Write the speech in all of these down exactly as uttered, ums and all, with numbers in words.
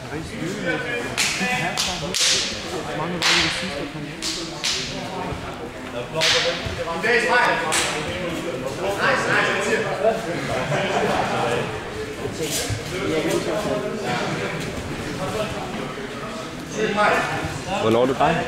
rigtig styrkemæssigt. De passer helt. Mange var i det sidste, der kom hjem. Hvornår er du dig?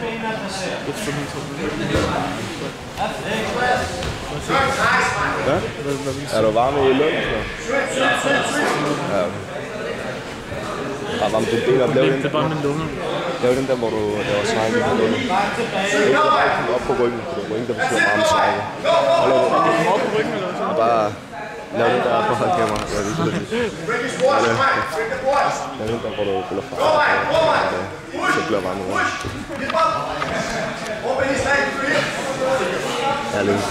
Ja? Er du varm i løn? Ja. Bare varm på ben og lave den. Det er bare min lunger. Lave den der, hvor du laver sejl i lunger. Ikke bare op på ryggen, for ryggen der betyder varme sejl. Hold op på ryggen eller sådan? Og bare lave den der på holdkamera. Jeg viser det. Lave den der, hvor du ruller fra. Så bliver varme rundt. Ja, længe.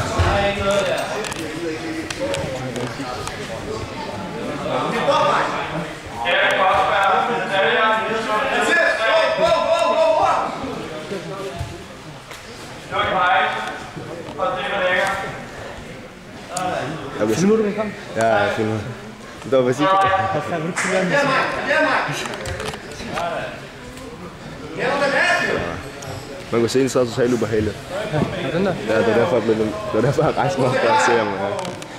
Filmer du den kamp? Ja, jeg filmer. Det var præcis. Hvad fanden vil du filme den? Man kunne se den så totalt ubehageligt. Ja, den der? Ja, det var derfor, jeg, blev, det var derfor, jeg rejste mig for at se ham. Ja.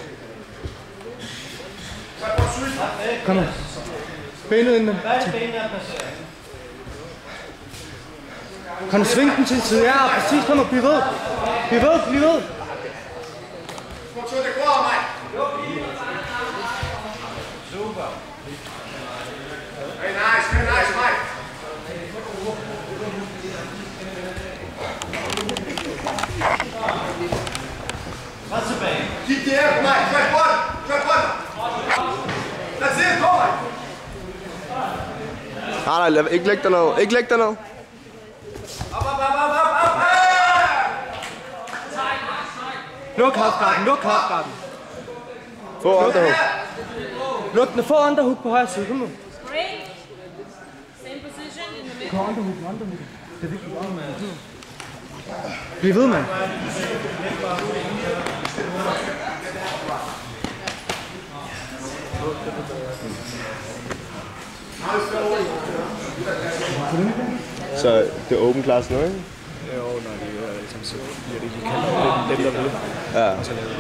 Kom nu. Benet ind. Kan du svinge den til side? Ja, præcis. Kom nu. Bliv ved. Bliv ved. Bliv ved. Super. Very nice. Very nice, Mike. What's the bang? Keep the air, Mike. Track one. Track one. That's it. Go, Mike. Nej, nej, ikke læg dig ned. Ikke læg dig ned. Up, up, up, up, up, up. Luk halfgarden. Luk halfgarden. Få underhook. Luk den. Få underhook på højre side. Kom nu. Great. Same position in the middle. Kom underhook. Underhook. Det er vigtigt. Bliv ved, mand. Så det er open class nu, ikke? Jo, når de er ligesom så bliver det, de kalder dem, der vil. Ja.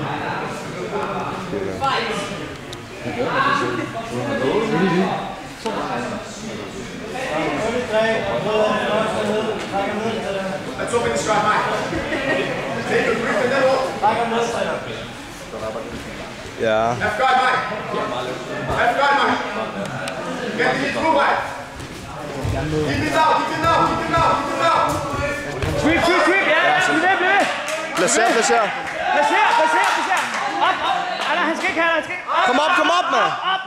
Let's open the strap, Mike. Take a grip and then open. Ja. Left guard, Mike. Left guard, Mike. Get the hit through, Mike. Keep it out, keep it out, keep it out, keep it out. Sweep, sweep, sweep. Ja, ja. Bliv ved, bliv ved. Placer, placer. Placer, placer, placer. Op, op. Eller, han skal ikke have, han skal ikke. Kom op, kom op, mand. Op.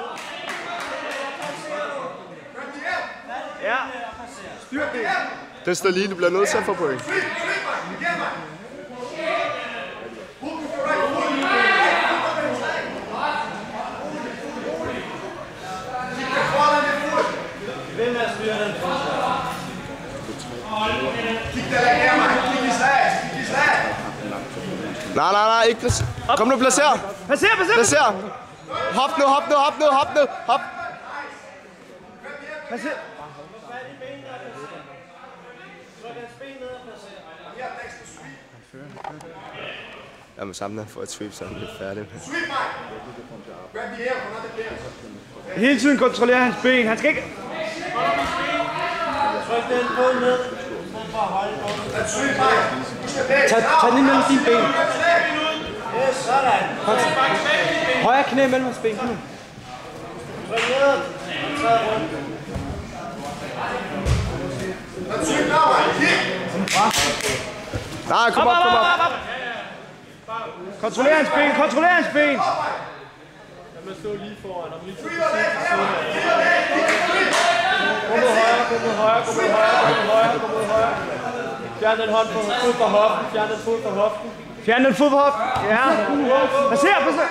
Ja. Styr det. Det står lige, du bliver nødt til at få point. Sweep, sweep, Mike. Again, Mike. Hook with your right foot. Keep the ball on your foot. Hvem er styrer den? Keep that leg there, Mike. Keep his legs. Keep his legs. Nej, nej, nej, ikke placer. Kom nu, placer. Placer, placer. Placer. Hop nu, hop nu, hop nu, hop nu, hop. Placer. Jamen sammen der får et sweep, så er han lidt færdig. Sweep, Mike. Grab the air from another player. Hele tiden kontrollerer hans ben. Han skal ikke... Tryk den på ned. Let's sweep, Mike. Tag, tag den imellem dine ben. Yes, sådan. Højre knæ mellem hans ben. Kom nu. Let's sweep now, Mike. Kick. Nej, kom op, kom op. Kontroller hans ben, kontroller hans ben. Lad mig stå lige foran og lige Free your leg, free your leg. gå mod højre, gå mod højre, gå mod højre, gå mod højre, gå mod højre. Fjern den hånd på fod fra hoften, fjern den fod fra hoften. Fjern den fod på hoften. Ja. Placer, placer.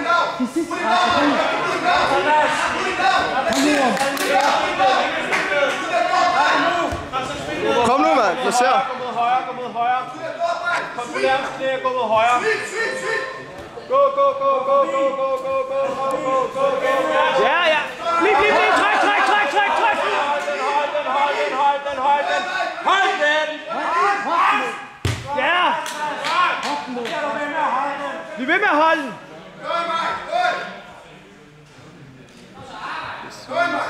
Kom nu, mand. Placer. Gå mod højre, gå mod højre. Kom på nærmest knæ og gå mod højre. Gå, gå, gå, gå, gå, gå, gå, gå, gå, gå, gå, gå. Ja, ja. Bliv, bliv, bliv. Træk, træk, træk, træk, træk. Hold den, hold den, med at holde den!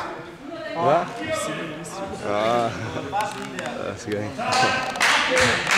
Ja. Ja. Ja, skal jeg.